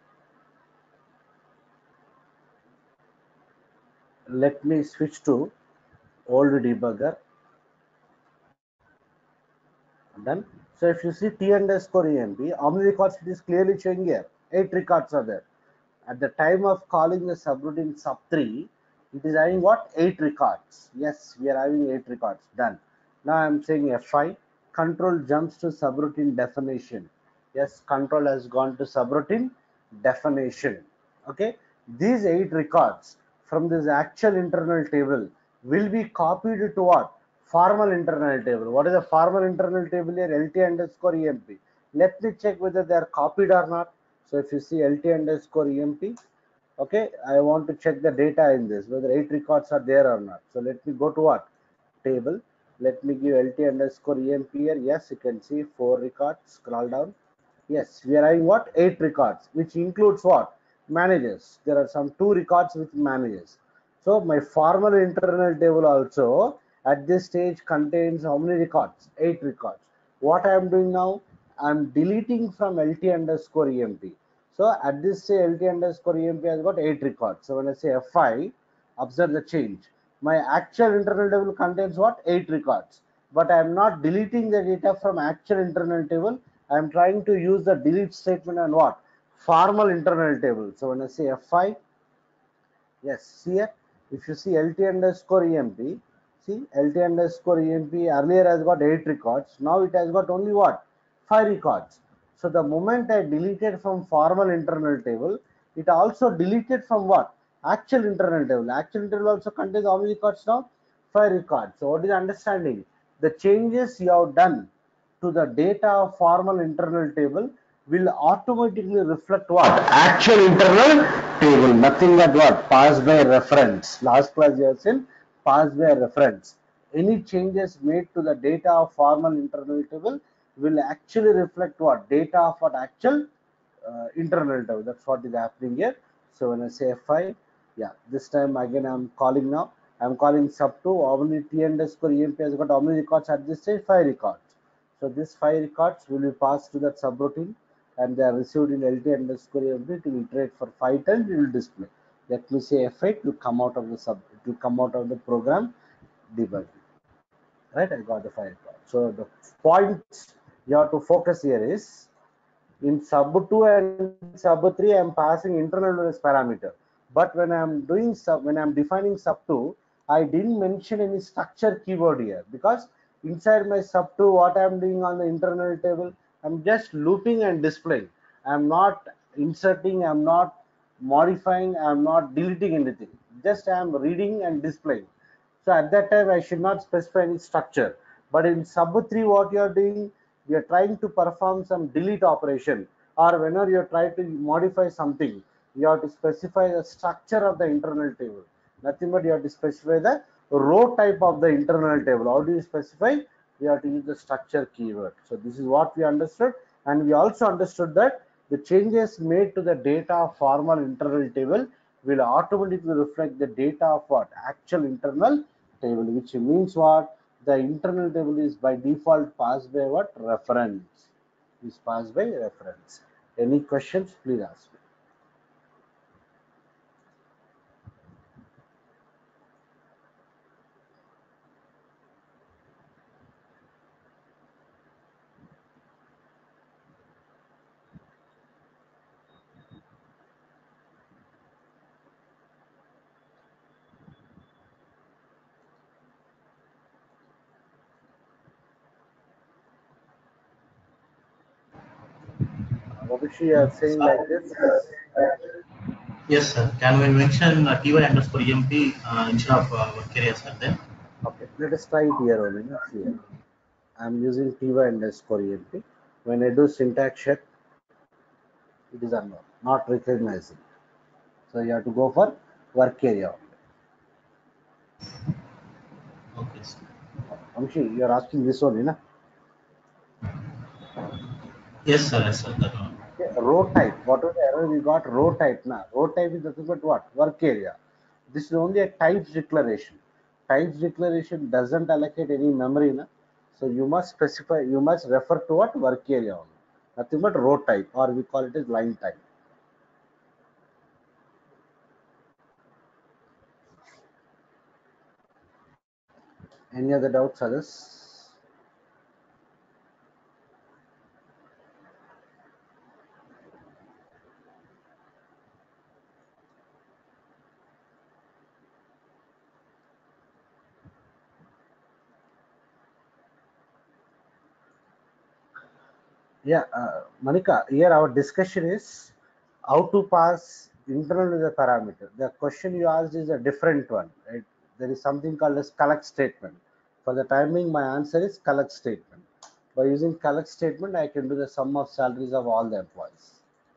let me switch to old debugger. Done. So if you see T underscore E M P, how many records it is clearly showing here? Eight records are there. At the time of calling the subroutine sub three, it is having what? Eight records. Yes, we are having eight records. Done. Now I'm saying F five. Control jumps to subroutine definition. Yes, control has gone to subroutine definition. Okay. These eight records from this actual internal table will be copied to what? Formal internal table. What is the formal internal table here? L T underscore E M P. Let me check whether they are copied or not. So if you see L T underscore E M P, okay, I want to check the data in this, whether eight records are there or not. So let me go to what? Table. Let me give L T underscore E M P here. Yes, you can see four records. Scroll down. Yes, we are having what? Eight records, which includes what? Managers. There are some two records with managers. So my formal internal table also at this stage contains how many records? Eight records. What I am doing now? I am deleting from L T underscore E M P. So at this stage, L T underscore E M P has got eight records. So when I say F five, observe the change. My actual internal table contains what? Eight records. But I am not deleting the data from actual internal table. I am trying to use the delete statement on what? Formal internal table. So when I say F five, yes, see here, if you see L T underscore E M P, see L T underscore E M P earlier has got eight records. Now it has got only what? Five records. So the moment I deleted from formal internal table, it also deleted from what? Actual internal table. Actual internal also contains how many records now? Five records. So what is the understanding? The changes you have done to the data of formal internal table will automatically reflect what? Actual internal table. Nothing but what? Pass by reference. Last class you have seen pass by reference. Any changes made to the data of formal internal table will actually reflect what? Data of what? Actual uh, internal table. That's what is happening here. So when I say F five, yeah, this time again I'm calling now. I'm calling sub two. How many T underscore E M P has got how many records at this stage? Five records. So these five records will be passed to that subroutine and they are received in L T underscore E M P. It will iterate for five times. It will display. Let me say F eight will come out of the sub. It will come out of the program debug. Right? I got the five records. So the point you have to focus here is in sub two and sub three, I am passing internal address parameter. But when I am doing sub, when I am defining sub two, I didn't mention any structure keyword here because inside my sub two, what I am doing on the internal table, I'm just looping and displaying. I'm not inserting, I'm not modifying, I'm not deleting anything. Just I am reading and displaying. So at that time, I should not specify any structure. But in sub three, what you are doing, we are trying to perform some delete operation. or whenever you try to modify something, you have to specify the structure of the internal table. Nothing but you have to specify the row type of the internal table. How do you specify? We have to use the structure keyword. So this is what we understood, and we also understood that the changes made to the data of formal internal table will automatically reflect the data of what? Actual internal table, which means what? The internal table is by default passed by what? Reference. Is passed by reference. Any questions? Please ask me. Obviously, you are saying like this. Yes, sir. Can we mention uh, T Y underscore E M P uh, instead of uh, work area, sir? Then Okay, let us try it here only. No? See here. I'm using T Y underscore E M P. When I do syntax check, it is unknown, not recognizing. So you have to go for work area. okay, sir. Amshi, you are asking this only, na? Yes, sir. Yes, sir. That one. Okay, row type. What was the error we got? Row type, na? Row type is nothing but what? Work area. This is only a types declaration. Types declaration doesn't allocate any memory, na? So you must specify. You must refer to what? Work area only. Nothing but row type, or we call it as line type. Any other doubts, others? Yeah, uh, Manika, here our discussion is how to pass internal to the parameter. The question you asked is a different one, right? There is something called as collect statement. For the timing, my answer is collect statement. By using collect statement, I can do the sum of salaries of all the employees.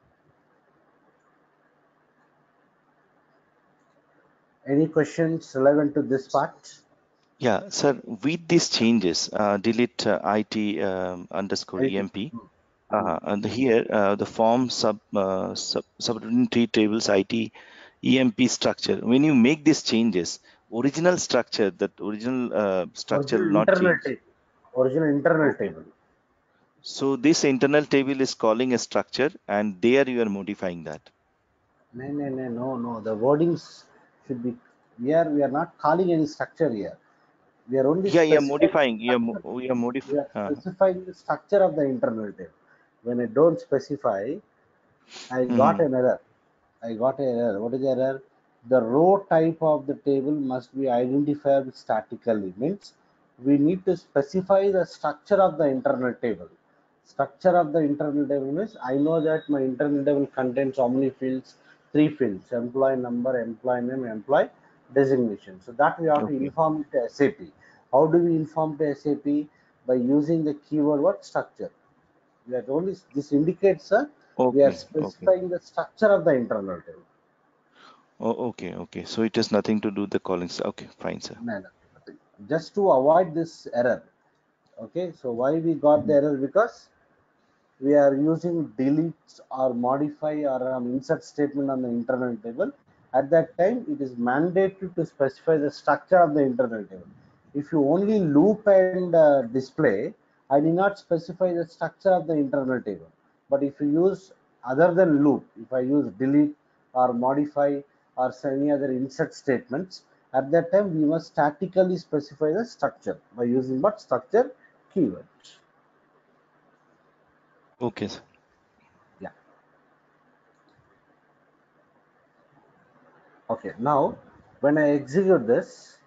Any questions relevant to this part? Yeah, sir, with these changes, uh, delete uh, I T um, underscore I T. E M P. Hmm. Uh, and here, uh, the form sub, uh, sub subroutine tree tables I T E M P structure. When you make these changes, original structure, that original uh, structure will Original not internal change. table. Original internal Okay. table. So this internal table is calling a structure, and there you are modifying that. No, no, no, no, no. The wordings should be here. We are not calling any structure here. We are only Yeah, you're specifying the modifying. You're mo- structure. we are We modifying. are Uh, specifying the structure of the internal table. When I don't specify, I got mhm. an error. I got an error. What is the error? The row type of the table must be identified statically. Means we need to specify the structure of the internal table. Structure of the internal table means I know that my internal table contains how many fields? Three fields: employee number, employee name, employee designation. So that we have to Okay. inform to S A P. How do we inform to S A P? By using the keyword what? Structure. We are only this indicates uh, we are Okay. Okay. specifying the structure of the internal table. Oh, okay. Okay. So it has nothing to do with the callings. Okay, fine, sir. No, no, nothing. Just to avoid this error. Okay, so why we got the error? Because we are using delete or modify or um, insert statement on the internal table. At that time, it is mandated to specify the structure of the internal table. If you only loop and uh, display, I did not specify the structure of the internal table. But if you use other than loop, if I use delete or modify or any other insert statements, at that time we must statically specify the structure by using what structure keyword. Okay, sir. Yeah. Okay, now when I execute this,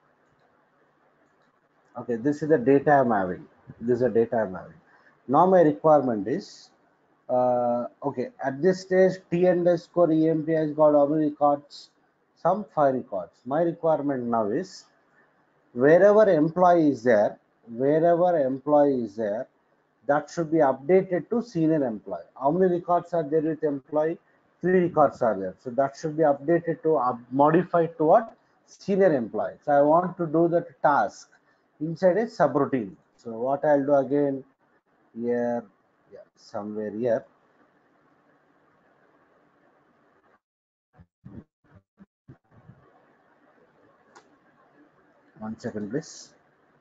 okay, this is the data I'm having. This is the data I'm having. Now my requirement is, uh, okay, at this stage, T underscore E M P has got how many records? Some five records. My requirement now is wherever employee is there, wherever employee is there, that should be updated to senior employee. How many records are there with employee? Three records are there. So that should be updated to uh, modified to what? Senior employee. So I want to do that task inside a subroutine. So what I'll do again here, yeah, somewhere here. One second, please.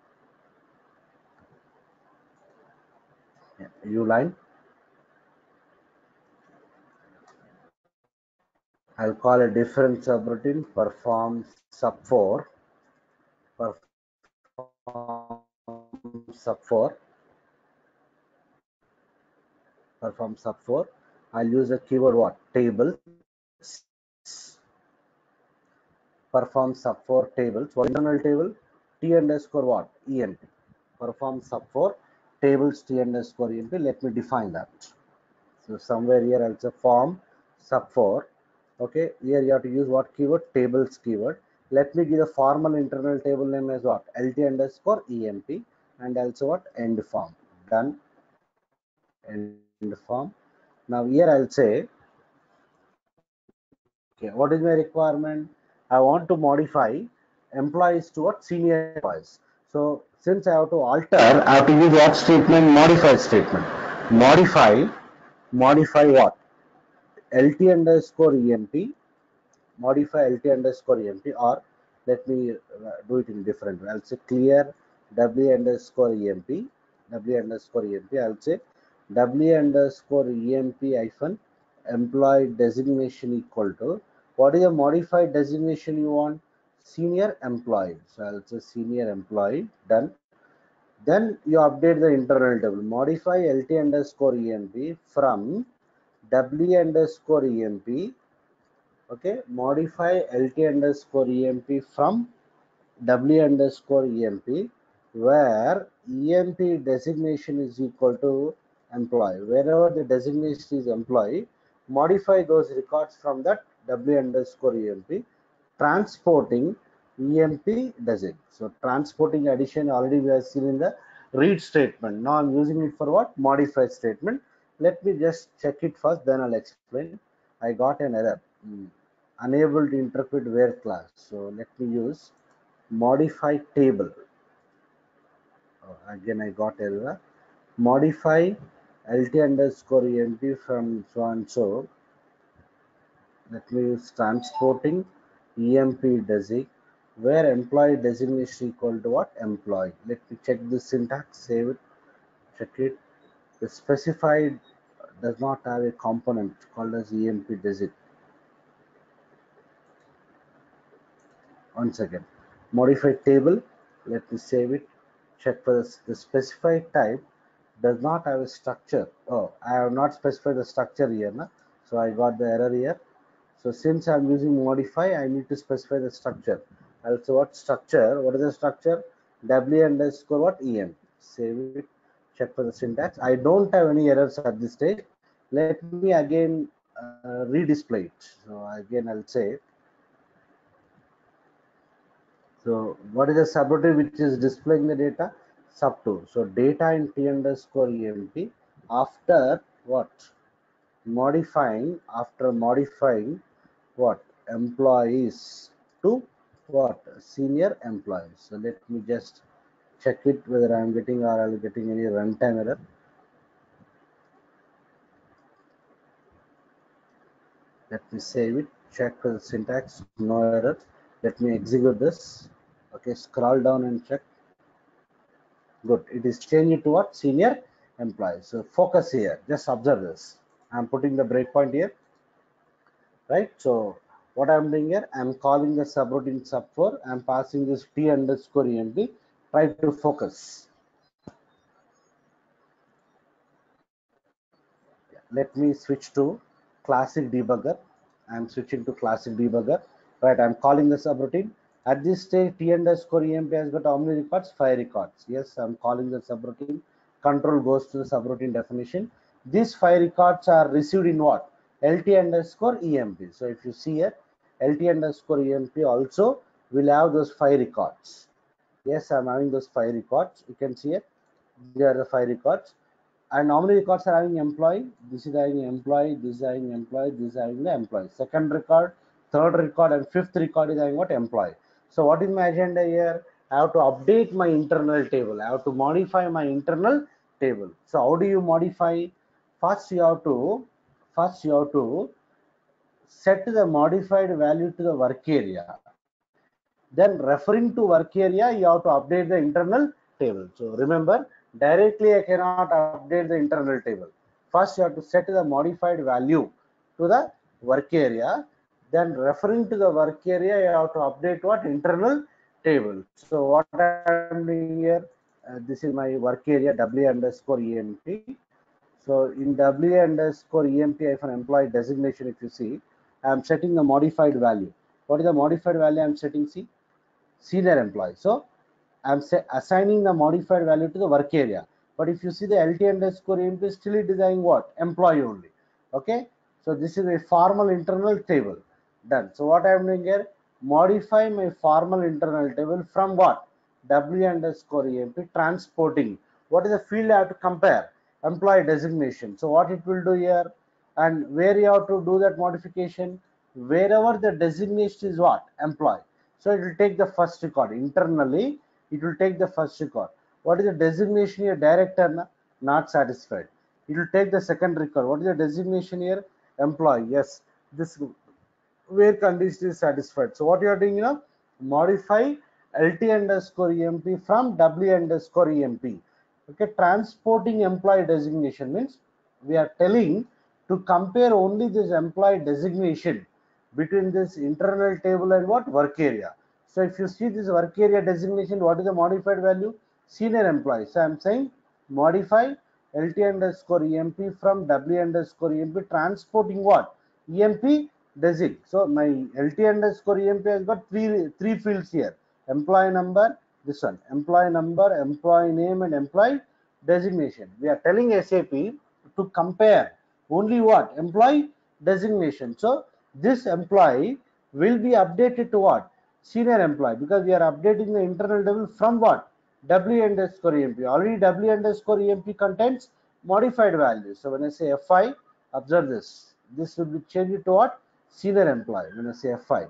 Yeah, uline. I'll call a different subroutine perform sub four. Perform sub four. Perform sub four. I'll use a keyword what? Tables. Perform sub four tables. What internal table? T underscore what? E M P. Perform sub four tables T underscore E M P. Let me define that. So somewhere here I'll say form sub four. Okay, here you have to use what keyword? Tables keyword. Let me give the formal internal table name as what? L T underscore E M P, and also what? End form. Done. End form. Now here I'll say, okay, what is my requirement? I want to modify employees to what? Senior employees. So since I have to alter, I have to use what statement? Modify statement. Modify, modify what? L T underscore E M P, modify L T underscore E M P, or let me uh, do it in different way. I'll say clear W underscore E M P, W underscore E M P. I'll say W underscore E M P hyphen employee designation equal to, what is the modified designation you want? Senior employee. So I'll say senior employee. Done. Then you update the internal table. Modify L T underscore E M P from W underscore E M P. Okay, modify L T underscore E M P from W underscore E M P, where E M P designation is equal to employee. Wherever the designation is employee, modify those records from that W underscore E M P, transporting E M P design. So transporting addition already we have seen in the read statement. Now I'm using it for what? Modify statement. Let me just check it first, then I'll explain. I got an error. Hmm. Unable to interpret where class. So let me use modify table. Oh, again I got error. Modify L T underscore E M P from so and so. Let me use transporting E M P design, where employee designation equal to what? Employee. Let me check the syntax, save it, check it. The specified does not have a component called as E M P design. Once again, modify table. Let me save it. Check for this. The specified type does not have a structure. Oh, I have not specified the structure here. Na? So I got the error here. So since I'm using modify, I need to specify the structure. Also, what structure? What is the structure? W underscore what? E M. Save it. Check for the syntax. I don't have any errors at this stage. Let me again uh, redisplay it. So again, I'll say. So what is the subroutine which is displaying the data? Sub two. So data in T underscore E M P after what? Modifying, after modifying what? Employees to what? Senior employees. So let me just check it whether I'm getting or I'm getting any runtime error. Let me save it, check the syntax, no error. Let me execute this. Okay, scroll down and check. Good. It is changed to what? Senior employee. So focus here. Just observe this. I'm putting the breakpoint here. Right. So what I'm doing here, I'm calling the subroutine sub four. I'm passing this T underscore E M P. Try to focus. Let me switch to classic debugger. I'm switching to classic debugger. Right. I'm calling the subroutine. At this stage, T underscore E M P has got how many records? Five records. Yes, I'm calling the subroutine. Control goes to the subroutine definition. These five records are received in what? L T underscore E M P. So if you see here, L T underscore E M P also will have those five records. Yes, I'm having those five records. You can see it. There are the five records. and how many records are having employee? This is having employee, this is having employee, this is having the employee. Second record, third record, and fifth record is having what? Employee. So what is my agenda here? I have to update my internal table. I have to modify my internal table. So how do you modify? First you have to first you have to set the modified value to the work area. Then referring to work area, you have to update the internal table. So remember, directly I cannot update the internal table. First you have to set the modified value to the work area. Then referring to the work area, you have to update what? Internal table. So what I am doing here, uh, this is my work area W underscore E M P. So in W underscore E M P hyphen employee designation, if you see, I am setting the modified value. What is the modified value I am setting? See, senior employee. So I'm assigning the modified value to the work area. But if you see the L T underscore E M P, still it is saying what? Employee only. Okay. So this is a formal internal table. Done. So what I am doing here? Modify my formal internal table from what? W underscore E M P transporting. What is the field I have to compare? Employee designation. So what it will do here? And where you have to do that modification? Wherever the designation is what? Employee. So it will take the first record. Internally, it will take the first record. What is the designation here? Director, not satisfied. It will take the second record. What is the designation here? Employee. Yes, this where condition is satisfied. So what you are doing, you know, modify L T underscore E M P from W underscore E M P. Okay, transporting employee designation means we are telling to compare only this employee designation between this internal table and what? Work area. So if you see this work area designation, what is the modified value? Senior employee. So I am saying modify L T underscore E M P from W underscore E M P transporting what? E M P design. So my L T underscore E M P has got three three fields here. Employee number, this one. Employee number, employee name, and employee designation. We are telling S A P to compare only what? Employee designation. So this employee will be updated to what? Senior employee, because we are updating the internal table from what? W underscore E M P. Already W underscore E M P contains modified values. So when I say F I, observe this. This will be changed to what? Senior employee. When I say F I.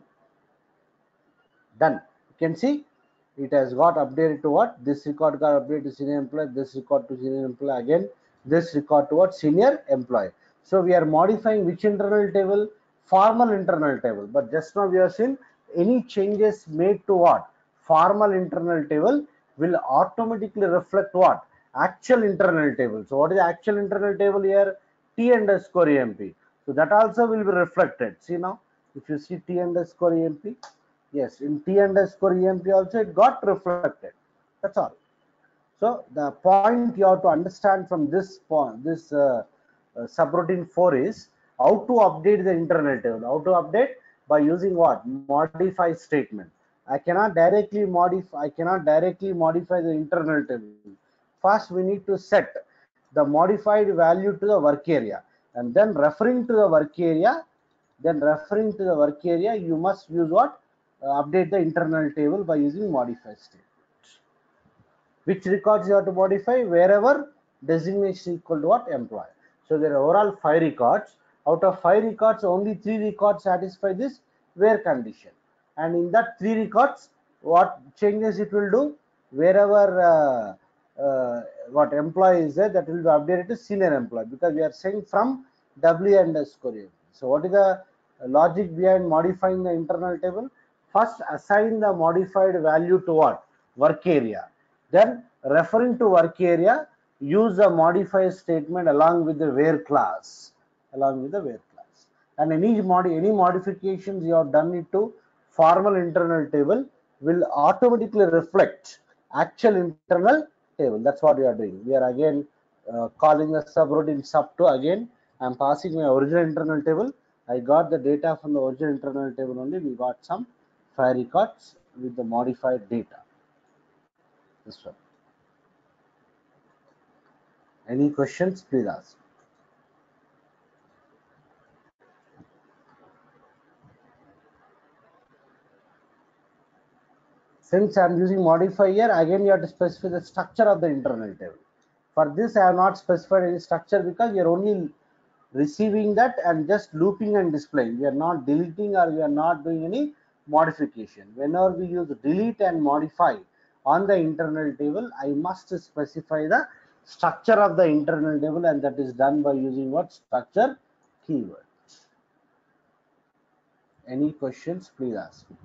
Done. You can see it has got updated to what? This record got updated to senior employee, this record to senior employee, again this record to what? Senior employee. So we are modifying which internal table? Formal internal table. But just now we have seen any changes made to what? Formal internal table will automatically reflect what? Actual internal table. So what is the actual internal table here? T underscore E M P. So that also will be reflected. See now, if you see T underscore E M P, yes, in T underscore E M P also it got reflected. That's all. So the point you have to understand from this point, this uh, uh, subroutine four is how to update the internal table. How to update? By using what? Modify statement. I cannot directly modify. I cannot directly modify the internal table. First, we need to set the modified value to the work area, and then referring to the work area. Then referring to the work area, you must use what? Uh, update the internal table by using modify statement. Which records you have to modify? Wherever designation equal to what? Employee. So there are overall five records. Out of five records, only three records satisfy this where condition. And in that three records, what changes it will do? Wherever uh, uh, what employee is there, that will be updated to senior employee, because we are saying from W underscore M. So what is the logic behind modifying the internal table? First, assign the modified value to what? Work area. Then referring to work area, use the modify statement along with the where class, along with the where class. And any modi any modifications you have done it to formal internal table will automatically reflect actual internal table. That's what we are doing. We are again uh, calling the subroutine sub to. Again I am passing my original internal table. I got the data from the original internal table only. We got some five records with the modified data. This one. Any questions? Please ask. Since I am using modify here, again you have to specify the structure of the internal table. For this, I have not specified any structure because we are only receiving that and just looping and displaying. We are not deleting or we are not doing any modification. Whenever we use delete and modify on the internal table, I must specify the structure of the internal table, and that is done by using what? Structure keyword. Any questions, please ask me.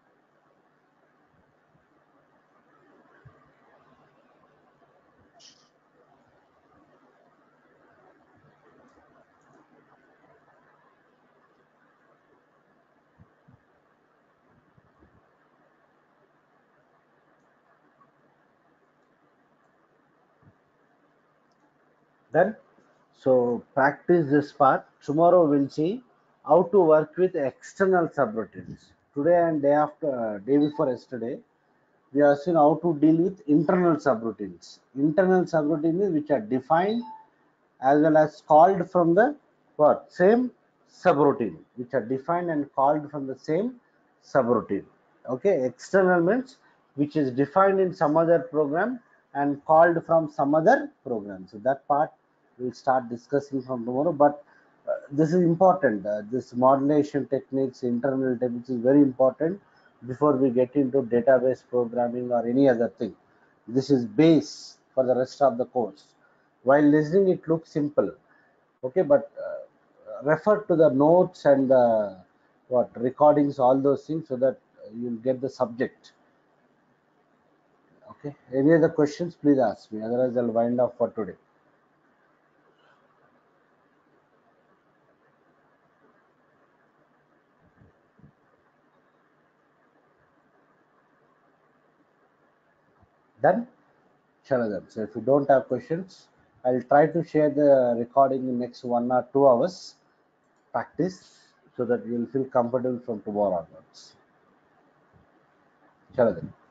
Done. So practice this part. Tomorrow we'll see how to work with external subroutines. Today and day after, uh, day before yesterday, we have seen how to deal with internal subroutines. Internal subroutines which are defined as well as called from the what? Same subroutine, which are defined and called from the same subroutine. Okay, external means which is defined in some other program and called from some other program. So that part we'll start discussing from tomorrow. But uh, this is important. Uh, this modulation techniques, internal tables is very important before we get into database programming or any other thing. This is base for the rest of the course. While listening, it looks simple, okay, but uh, refer to the notes and the what recordings, all those things, so that you'll get the subject. Okay. Any other questions? Please ask me. Otherwise, I'll wind up for today. Done. Sure, then. So if you don't have questions, I'll try to share the recording in next one or two hours. Practice so that you'll feel comfortable from tomorrow onwards. Sure, then.